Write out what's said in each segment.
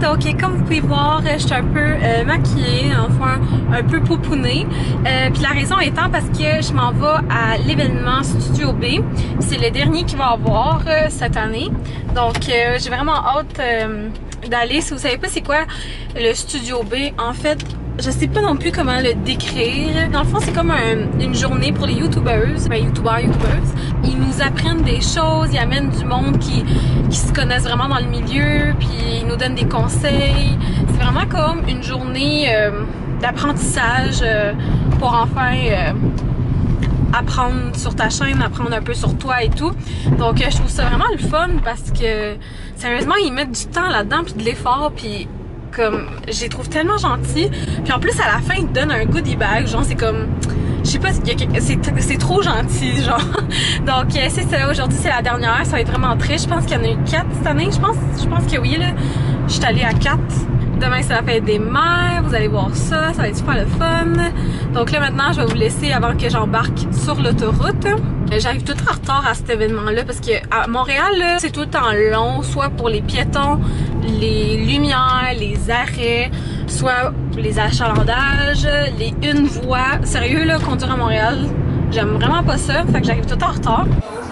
donc comme vous pouvez voir, je suis un peu maquillée, enfin un peu poupounée. Puis la raison étant parce que je m'en vais à l'événement Studio B. C'est le dernier qu'il va y avoir cette année. Donc j'ai vraiment hâte d'aller. Si vous savez pas c'est quoi le Studio B, en fait, je sais pas non plus comment le décrire. Dans le fond, c'est comme une journée pour les youtubeuses, youtubeurs. Ils nous apprennent des choses, ils amènent du monde qui se connaissent vraiment dans le milieu, puis ils nous donnent des conseils. C'est vraiment comme une journée d'apprentissage pour enfin apprendre sur ta chaîne, apprendre un peu sur toi et tout. Donc je trouve ça vraiment le fun parce que sérieusement, ils mettent du temps là-dedans puis de l'effort, puis comme je les trouve tellement gentils. Puis en plus à la fin ils te donnent un goodie bag, genre c'est comme, je sais pas, c'est trop gentil genre. Donc c'est ça, aujourd'hui c'est la dernière, ça va être vraiment triste. Je pense qu'il y en a eu 4 cette année, je pense que oui là. Je suis allée à 4. Demain c'est la fête des mères, vous allez voir ça, ça va être super le fun. Donc là maintenant je vais vous laisser avant que j'embarque sur l'autoroute. J'arrive tout le temps en retard à cet événement-là parce que à Montréal, c'est tout le temps long, soit pour les piétons, les lumières, les arrêts, soit les achalandages, les une voie. Sérieux là, conduire à Montréal, j'aime vraiment pas ça, fait que j'arrive tout le temps en retard.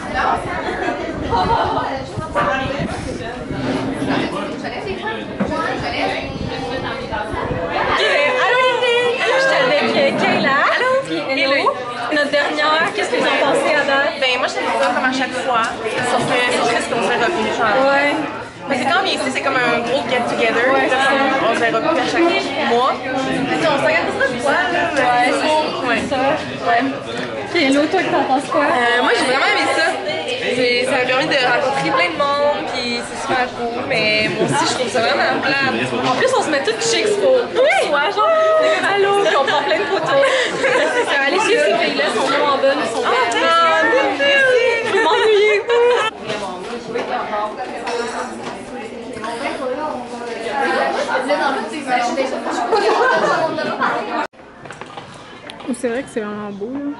Notre dernière, qu'est-ce que vous en pensez à date? Ben moi je t'aime ça comme à chaque fois, sauf que c'est triste qu'on se verra plus. Ouais. Mais c'est quand même ici, c'est comme un gros get together. Ouais, on se verra plus à chaque mois. On se regarde ça de quoi là? Ouais, c'est ça. Ouais. Puis Hello, toi que t'en penses quoi? Moi j'ai vraiment aimé ça. Ça m'a permis de rencontrer plein de monde, puis c'est super cool, mais moi aussi je trouve ça vraiment plate. En plus on se met toutes chics pour soi, genre on est comme allô, puis on prend plein de photos. C'est ça, allez suivre ces filles-là, elles sont vraiment bonnes, elles sont belles. Je m'ennuie. C'est vrai que c'est vraiment beau là.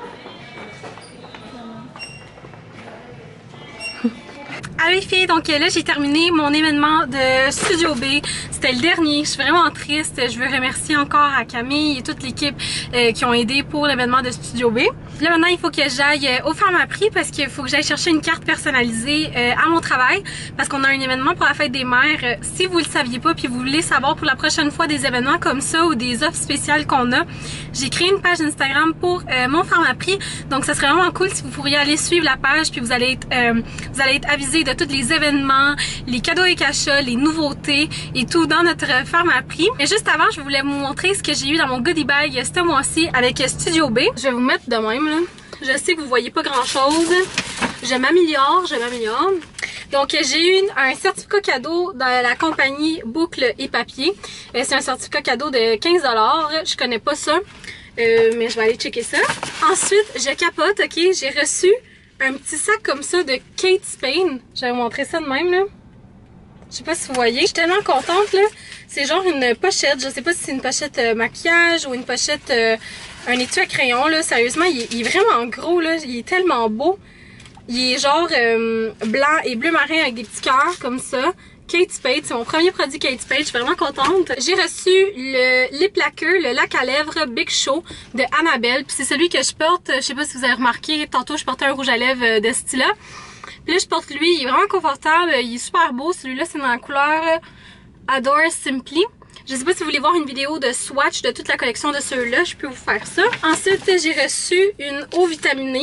Ah oui filles, donc là j'ai terminé mon événement de Studio B. C'était le dernier, je suis vraiment triste. Je veux remercier encore à Camille et toute l'équipe qui ont aidé pour l'événement de Studio B. Là maintenant il faut que j'aille au Pharmaprix parce qu'il faut que j'aille chercher une carte personnalisée à mon travail parce qu'on a un événement pour la fête des mères. Si vous le saviez pas puis vous voulez savoir pour la prochaine fois des événements comme ça ou des offres spéciales qu'on a, j'ai créé une page Instagram pour mon Pharmaprix. Donc ça serait vraiment cool si vous pourriez aller suivre la page puis vous allez être avisé de tous les événements, les cadeaux et cachets, les nouveautés et tout dans notre Pharmaprix. Et juste avant, je voulais vous montrer ce que j'ai eu dans mon goodie bag ce mois-ci avec Studio B. Je vais vous mettre de même là. Je sais que vous voyez pas grand chose. Je m'améliore. Donc j'ai eu un certificat cadeau dans la compagnie Boucle et Papier. C'est un certificat cadeau de 15 $. Je connais pas ça. Mais je vais aller checker ça. Ensuite, je capote, ok, j'ai reçu un petit sac comme ça de Kate Spade. Je vais vous montrer ça de même là. Je sais pas si vous voyez. Je suis tellement contente là. C'est genre une pochette. Je sais pas si c'est une pochette maquillage ou une pochette un étui à crayon là. Sérieusement, il est vraiment gros là. Il est tellement beau. Il est genre blanc et bleu marin avec des petits cœurs comme ça. Kate Spade, c'est mon premier produit Kate Spade, je suis vraiment contente. J'ai reçu le lip lacquer, le lac à lèvres Big Show de Annabelle. Puis c'est celui que je porte, je sais pas si vous avez remarqué, tantôt je portais un rouge à lèvres de ce style-là. Puis là je porte lui, il est vraiment confortable, il est super beau. Celui-là c'est dans la couleur Adore Simply. Je sais pas si vous voulez voir une vidéo de swatch de toute la collection de ceux-là, je peux vous faire ça. Ensuite j'ai reçu une eau vitaminée.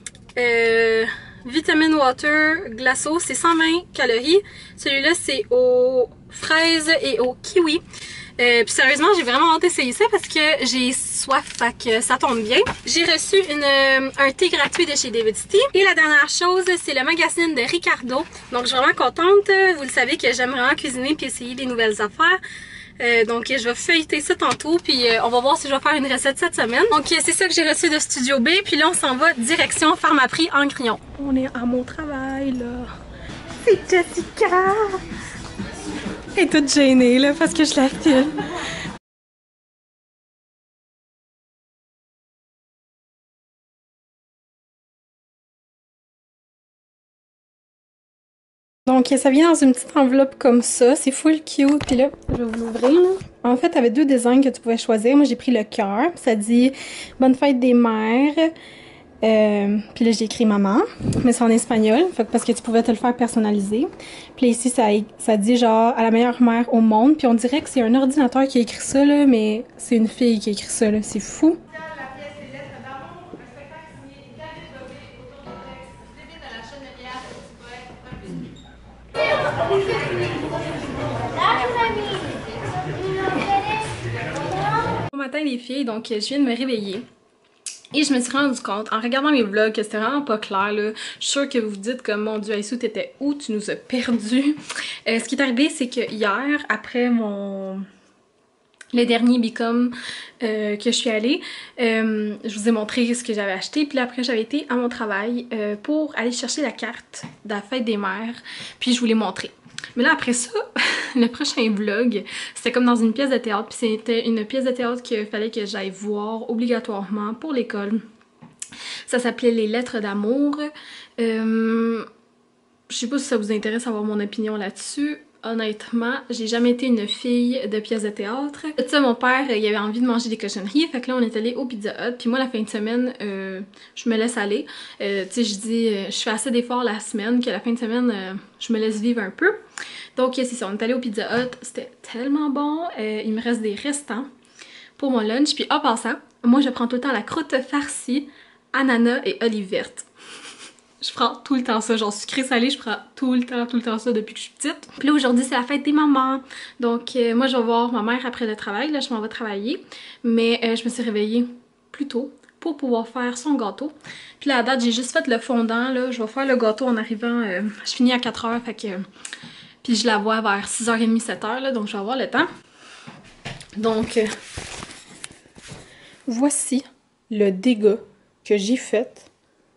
Vitamin Water Glasso, c'est 120 calories. Celui-là, c'est aux fraises et au kiwi. Puis sérieusement, j'ai vraiment hâte d'essayer ça parce que j'ai soif, fait que ça tombe bien. J'ai reçu un thé gratuit de chez David's Tea. Et la dernière chose, c'est le magazine de Ricardo. Donc, je suis vraiment contente. Vous le savez que j'aime vraiment cuisiner puis essayer des nouvelles affaires. Donc je vais feuilleter ça tantôt puis on va voir si je vais faire une recette cette semaine. Donc c'est ça que j'ai reçu de Studio B puis là on s'en va direction Pharmaprix en Grillon. On est à mon travail là. C'est Jessica! Elle est toute gênée là parce que je la filme. Donc Donc ça vient dans une petite enveloppe comme ça, c'est full cute. Puis là, je vais vous l'ouvrir là. En fait, il y avait 2 designs que tu pouvais choisir. Moi j'ai pris le cœur, ça dit bonne fête des mères. Puis là j'ai écrit maman, mais c'est en espagnol, fait que parce que tu pouvais te le faire personnaliser. Puis là, ici ça dit genre à la meilleure mère au monde, puis on dirait que c'est un ordinateur qui a écrit ça là, mais c'est une fille qui a écrit ça là, c'est fou. Bon matin les filles, donc je viens de me réveiller. Et je me suis rendu compte, en regardant mes vlogs, que c'était vraiment pas clair, là. Je suis sûre que vous vous dites comme, mon Dieu, Aïssou, t'étais où? Tu nous as perdus. Ce qui est arrivé, c'est que hier, après le dernier Become que je suis allée, je vous ai montré ce que j'avais acheté. Puis là, après, j'avais été à mon travail pour aller chercher la carte de la fête des mères. Puis je vous l'ai montré. Mais là, après ça, le prochain vlog, c'était comme dans une pièce de théâtre. Puis c'était une pièce de théâtre qu'il fallait que j'aille voir obligatoirement pour l'école. Ça s'appelait Les Lettres d'amour. Je sais pas si ça vous intéresse d'avoir mon opinion là-dessus. Honnêtement, j'ai jamais été une fille de pièces de théâtre. Tu sais, mon père, il avait envie de manger des cochonneries, fait que là, on est allé au Pizza Hut. Puis moi, la fin de semaine, je me laisse aller. Tu sais, je dis, je fais assez d'efforts la semaine que la fin de semaine, je me laisse vivre un peu. Donc, c'est ça, on est allé au Pizza Hut. C'était tellement bon. Il me reste des restants pour mon lunch. Puis en passant, moi, je prends tout le temps la croûte farcie, ananas et olive verte. Je prends tout le temps ça, genre sucré-salé, je prends tout le temps ça depuis que je suis petite. Puis là, aujourd'hui, c'est la fête des mamans. Donc, moi, je vais voir ma mère après le travail. Là, je m'en vais travailler. Mais je me suis réveillée plus tôt pour pouvoir faire son gâteau. Puis là, à date, j'ai juste fait le fondant. Là, je vais faire le gâteau en arrivant. Je finis à 4h, fait que... Puis je la vois vers 6h30, 7h, là, donc je vais avoir le temps. Donc, voici le dégât que j'ai fait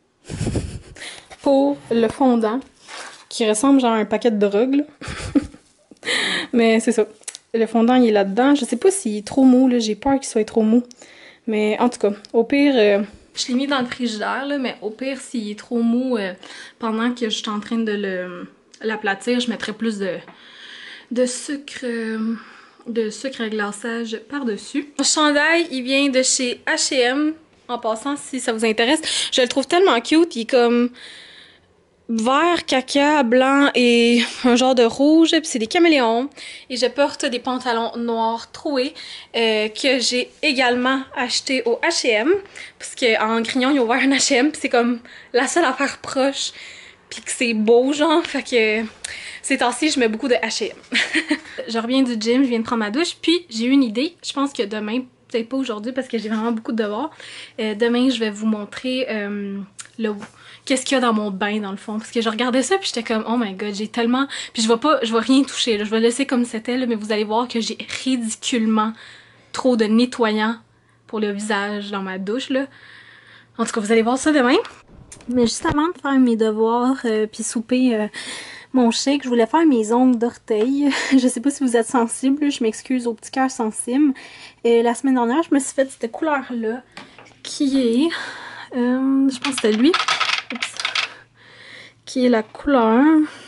pour le fondant qui ressemble genre à un paquet de drogue. Mais c'est ça. Le fondant il est là-dedans. Je sais pas s'il est trop mou, là. J'ai peur qu'il soit trop mou. Mais en tout cas, au pire, je l'ai mis dans le frigidaire, là, mais au pire, s'il est trop mou pendant que je suis en train de l'aplatir, je mettrai plus de sucre à glaçage par-dessus. Mon chandail, il vient de chez H&M. En passant, si ça vous intéresse, je le trouve tellement cute. Il est comme vert, caca, blanc et un genre de rouge. Puis c'est des caméléons. Et je porte des pantalons noirs troués que j'ai également acheté au H&M. Parce qu'en Grignon, ils ont ouvert un H&M. Puis c'est comme la seule affaire proche. Puis que c'est beau, genre. Fait que ces temps-ci, je mets beaucoup de H&M. Je reviens du gym, je viens de prendre ma douche. Puis j'ai eu une idée. Je pense que demain... Peut-être pas aujourd'hui parce que j'ai vraiment beaucoup de devoirs. Demain, je vais vous montrer qu'est-ce qu'il y a dans mon bain dans le fond. Parce que je regardais ça puis j'étais comme oh my god, j'ai tellement... Puis je vais rien toucher, là. Je vais laisser comme c'était, mais vous allez voir que j'ai ridiculement trop de nettoyant pour le visage dans ma douche, là. En tout cas, vous allez voir ça demain. Mais juste avant de faire mes devoirs puis souper... mon shake, je voulais faire mes ongles d'orteil. Je sais pas si vous êtes sensible, je m'excuse aux petits cœurs sensibles. Et la semaine dernière, je me suis fait cette couleur-là, qui est... je pense que c'était lui. Oups. Qui est la couleur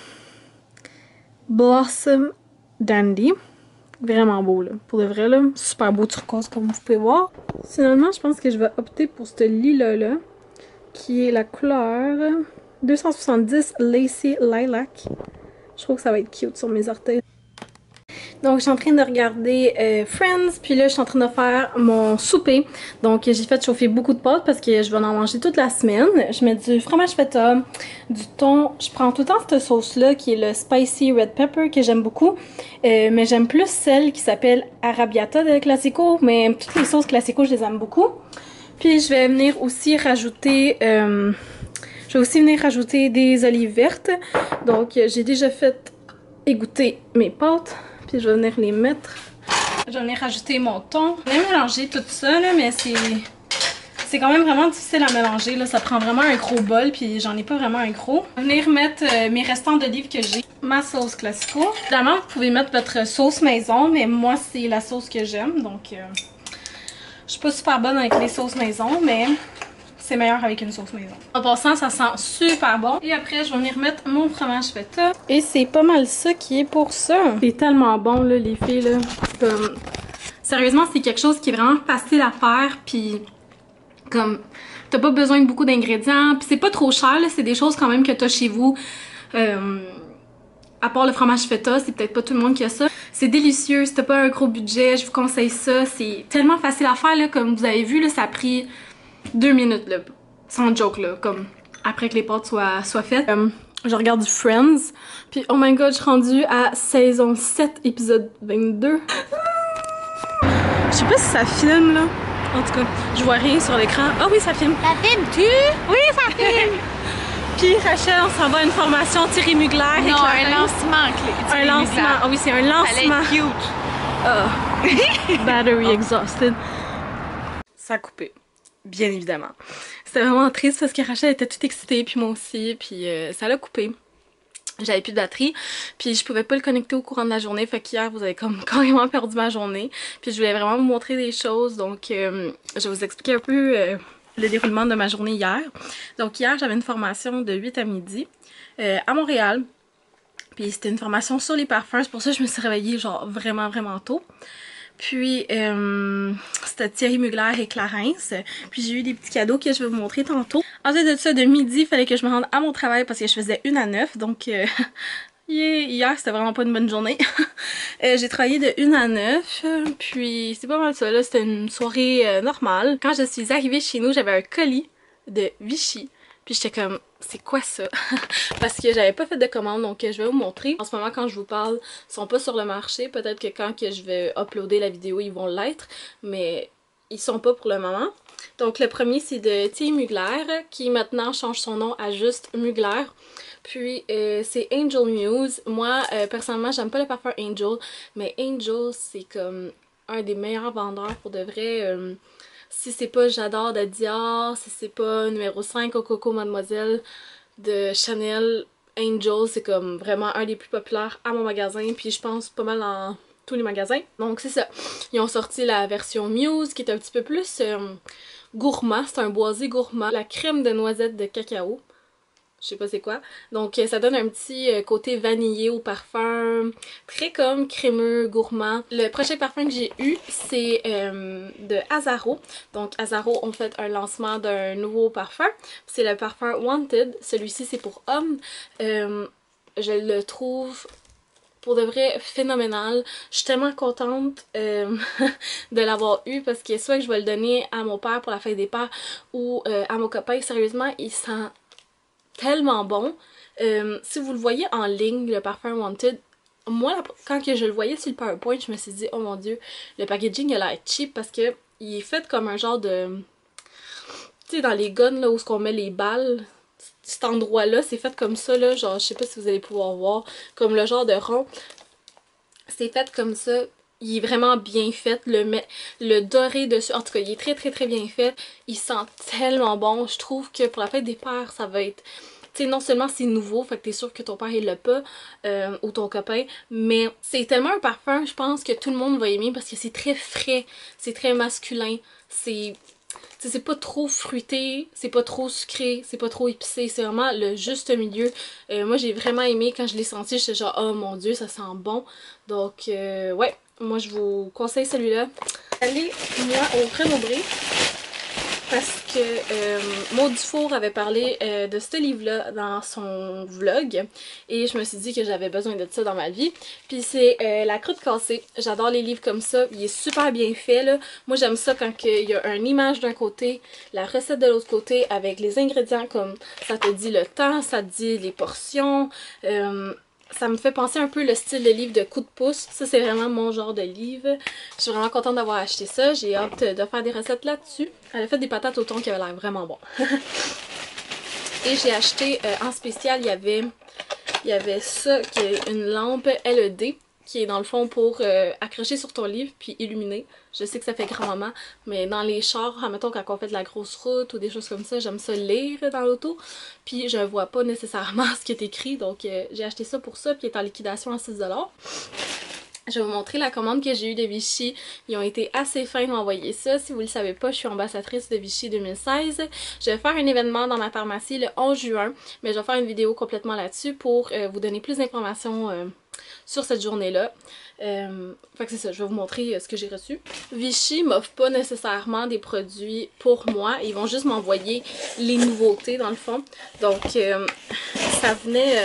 Blossom Dandy. Vraiment beau, là. Pour de vrai, là. Super beau turquoise, comme vous pouvez voir. Finalement, je pense que je vais opter pour ce lilas-là, qui est la couleur... 270 Lacy Lilac. Je trouve que ça va être cute sur mes orteils. Donc, je suis en train de regarder Friends. Puis là, je suis en train de faire mon souper. Donc, j'ai fait chauffer beaucoup de pâtes parce que je vais en manger toute la semaine. Je mets du fromage feta, du thon. Je prends tout le temps cette sauce-là qui est le Spicy Red Pepper que j'aime beaucoup. Mais j'aime plus celle qui s'appelle Arrabbiata de Classico. Mais toutes les sauces Classico, je les aime beaucoup. Puis, je vais venir aussi rajouter... je vais aussi venir rajouter des olives vertes. Donc, j'ai déjà fait égoutter mes pâtes. Puis, je vais venir les mettre. Je vais venir rajouter mon thon. Je vais mélanger tout ça, là, mais c'est quand même vraiment difficile à mélanger. Là. Ça prend vraiment un gros bol, puis j'en ai pas vraiment un gros. Je vais venir mettre mes restants d'olives que j'ai. Ma sauce Classico. Évidemment, vous pouvez mettre votre sauce maison, mais moi, c'est la sauce que j'aime. Donc, je suis pas super bonne avec les sauces maison, mais... c'est meilleur avec une sauce maison. En passant, ça sent super bon. Et après, je vais venir mettre mon fromage feta. Et c'est pas mal ça qui est pour ça. C'est tellement bon, là, les filles, là. Comme... Sérieusement, c'est quelque chose qui est vraiment facile à faire, puis comme... T'as pas besoin de beaucoup d'ingrédients, puis c'est pas trop cher, là. C'est des choses quand même que t'as chez vous. À part le fromage feta, c'est peut-être pas tout le monde qui a ça. C'est délicieux, si t'as pas un gros budget, je vous conseille ça. C'est tellement facile à faire, là, comme vous avez vu, là, ça a pris 2 minutes, là. Sans joke, là, comme après que les pâtes soient faites. Je regarde du Friends, puis oh my god, je suis rendue à saison 7, épisode 22. Je sais pas si ça filme, là. En tout cas, je vois rien sur l'écran. Ah oui, ça filme. Ça filme-tu? Oui, ça filme. Puis Rachel, on s'en va à une formation Thierry Mugler. Non, un lancement, Un lancement. Ah oui, c'est un lancement. Elle est cute. Battery exhausted. Ça a coupé. Bien évidemment. C'était vraiment triste parce que Rachel était toute excitée, puis moi aussi, puis ça l'a coupé. J'avais plus de batterie, puis je pouvais pas le connecter au courant de la journée, fait qu'hier vous avez comme carrément perdu ma journée. Puis je voulais vraiment vous montrer des choses, donc je vais vous expliquer un peu le déroulement de ma journée hier. Donc hier j'avais une formation de 8 à midi à Montréal, puis c'était une formation sur les parfums, c'est pour ça que je me suis réveillée genre vraiment tôt. Puis c'était Thierry Mugler et Clarence. Puis j'ai eu des petits cadeaux que je vais vous montrer tantôt. Ensuite de ça, de midi, il fallait que je me rende à mon travail parce que je faisais 1 à 9. Donc hier, c'était vraiment pas une bonne journée. J'ai travaillé de 1 à 9. Puis c'est pas mal ça, là. C'était une soirée normale. Quand je suis arrivée chez nous, j'avais un colis de Vichy. Puis j'étais comme, c'est quoi ça? Parce que j'avais pas fait de commande, donc je vais vous montrer. En ce moment, quand je vous parle, ils sont pas sur le marché. Peut-être que quand que je vais uploader la vidéo, ils vont l'être. Mais ils sont pas pour le moment. Donc le premier, c'est de Thierry Mugler, qui maintenant change son nom à juste Mugler. Puis c'est Angel Muse. Moi, personnellement, j'aime pas le parfum Angel. Mais Angel, c'est comme un des meilleurs vendeurs pour de vrai. Si c'est pas J'adore de Dior, si c'est pas numéro 5 au Coco Mademoiselle de Chanel, Angel, c'est comme vraiment un des plus populaires à mon magasin, puis je pense pas mal dans tous les magasins. Donc c'est ça. Ils ont sorti la version Muse qui est un petit peu plus gourmand, c'est un boisé gourmand. La crème de noisette de cacao. Je sais pas c'est quoi. Donc ça donne un petit côté vanillé au parfum, très comme crémeux, gourmand. Le prochain parfum que j'ai eu, c'est de Azaro. Donc Azaro ont fait un lancement d'un nouveau parfum. C'est le parfum Wanted. Celui-ci c'est pour hommes. Je le trouve pour de vrai phénoménal. Je suis tellement contente de l'avoir eu parce que soit que je vais le donner à mon père pour la fête des pères ou à mon copain. Sérieusement, il sent tellement bon. Si vous le voyez en ligne, le parfum Wanted, moi quand que je le voyais sur le PowerPoint, je me suis dit oh mon dieu, le packaging a l'air cheap parce que il est fait comme un genre de, tu sais, dans les guns là où on met les balles, cet endroit là c'est fait comme ça là, genre je sais pas si vous allez pouvoir voir, comme le genre de rond, c'est fait comme ça. Il est vraiment bien fait, le doré dessus, en tout cas il est très bien fait, il sent tellement bon. Je trouve que pour la fête des pères ça va être, tu sais, non seulement c'est nouveau, fait que t'es sûr que ton père il l'a pas, ou ton copain, mais c'est tellement un parfum, je pense que tout le monde va aimer parce que c'est très frais, c'est très masculin, c'est pas trop fruité, c'est pas trop sucré, c'est pas trop épicé, c'est vraiment le juste milieu. Moi j'ai vraiment aimé, quand je l'ai senti, j'étais genre oh mon dieu ça sent bon, donc ouais. Moi, je vous conseille celui-là. Allez, moi, au Grenoble, parce que Maud Dufour avait parlé de ce livre-là dans son vlog. Et je me suis dit que j'avais besoin de ça dans ma vie. Puis c'est La Croûte cassée. J'adore les livres comme ça. Il est super bien fait, là. Moi, j'aime ça quand il y a une image d'un côté, la recette de l'autre côté, avec les ingrédients comme ça te dit le temps, ça te dit les portions. Ça me fait penser un peu le style de livre de coup de pouce. Ça, c'est vraiment mon genre de livre. Je suis vraiment contente d'avoir acheté ça. J'ai hâte de faire des recettes là-dessus. Elle a fait des patates au thon qui avaient l'air vraiment bon. Et j'ai acheté en spécial, il y avait ça, qui est une lampe LED, qui est dans le fond pour accrocher sur ton livre puis illuminer. Je sais que ça fait grand-maman, mais dans les chars, admettons quand on fait de la grosse route ou des choses comme ça, j'aime ça lire dans l'auto. Puis je vois pas nécessairement ce qui est écrit, donc j'ai acheté ça pour ça, puis il est en liquidation à 6$. Je vais vous montrer la commande que j'ai eue de Vichy. Ils ont été assez fins de m'envoyer ça. Si vous le savez pas, je suis ambassadrice de Vichy 2016. Je vais faire un événement dans ma pharmacie le 11 juin, mais je vais faire une vidéo complètement là-dessus pour vous donner plus d'informations sur cette journée-là. Fait que c'est ça, je vais vous montrer ce que j'ai reçu. Vichy m'offre pas nécessairement des produits pour moi. Ils vont juste m'envoyer les nouveautés dans le fond. Donc ça venait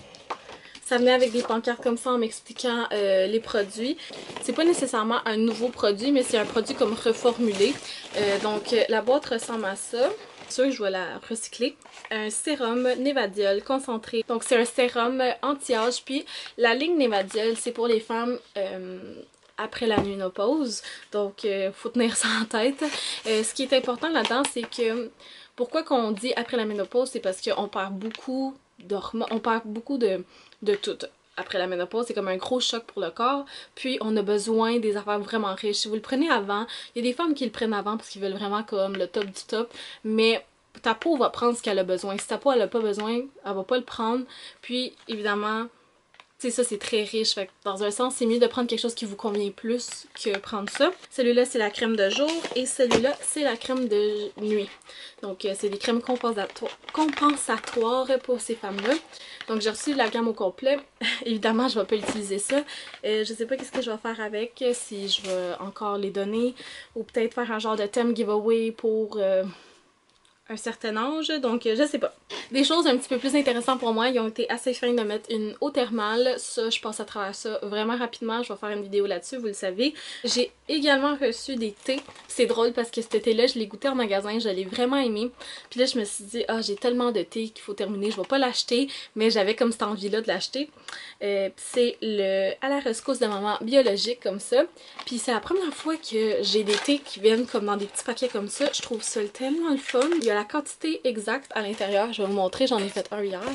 avec des pancartes comme ça en m'expliquant les produits. C'est pas nécessairement un nouveau produit, mais c'est un produit comme reformulé. Donc la boîte ressemble à ça. C'est sûr que je vais la recycler. Un sérum Nevadiol concentré. Donc c'est un sérum anti-âge. Puis la ligne Nevadiol, c'est pour les femmes après la ménopause. Donc faut tenir ça en tête. Ce qui est important là-dedans, c'est que pourquoi qu'on dit après la ménopause, c'est parce qu'on perd beaucoup d'hormones, on perd beaucoup de tout. Après la ménopause, c'est comme un gros choc pour le corps, puis on a besoin des affaires vraiment riches. Si vous le prenez avant, il y a des femmes qui le prennent avant parce qu'ils veulent vraiment comme le top du top, mais ta peau va prendre ce qu'elle a besoin. Si ta peau elle a pas besoin, elle va pas le prendre, puis évidemment, tu sais, ça c'est très riche, fait que dans un sens c'est mieux de prendre quelque chose qui vous convient plus que prendre ça. Celui-là c'est la crème de jour et celui-là c'est la crème de nuit. Donc c'est des crèmes compensatoires pour ces femmes-là. Donc j'ai reçu la gamme au complet. Évidemment je vais pas utiliser ça. Je sais pas qu'est-ce que je vais faire avec, si je vais encore les donner ou peut-être faire un genre de thème giveaway pour un certain âge, donc je sais pas. Des choses un petit peu plus intéressantes pour moi, ils ont été assez fins de mettre une eau thermale. Ça, je passe à travers ça vraiment rapidement. Je vais faire une vidéo là-dessus, vous le savez. J'ai également reçu des thés. C'est drôle parce que cet thé-là, je l'ai goûté en magasin, je l'ai vraiment aimé. Puis là, je me suis dit, ah, j'ai tellement de thé qu'il faut terminer, je vais pas l'acheter, mais j'avais comme cette envie-là de l'acheter. C'est le à la rescousse de maman biologique comme ça. Puis c'est la première fois que j'ai des thés qui viennent comme dans des petits paquets comme ça. Je trouve ça tellement le fun. Il y a la quantité exacte à l'intérieur. Je vais vous montrer, j'en ai fait un hier.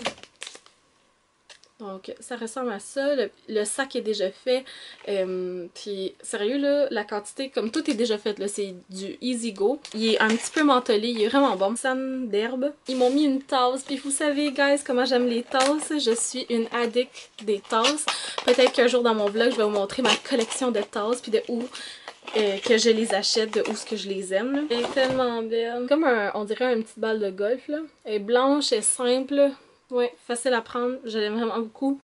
Donc ça ressemble à ça, le sac est déjà fait, puis sérieux là, la quantité, comme tout est déjà fait là, c'est du Easy Go. Il est un petit peu mentholé, il est vraiment bon. Sam d'herbe. Ils m'ont mis une tasse, puis vous savez guys comment j'aime les tasses, je suis une addict des tasses. Peut-être qu'un jour dans mon vlog je vais vous montrer ma collection de tasses, puis de où que je les achète, de où ce que je les aime. Là. Elle est tellement belle. Comme on dirait une petite balle de golf là. Elle est blanche, elle est simple. Ouais, facile à prendre, je l'aime vraiment beaucoup.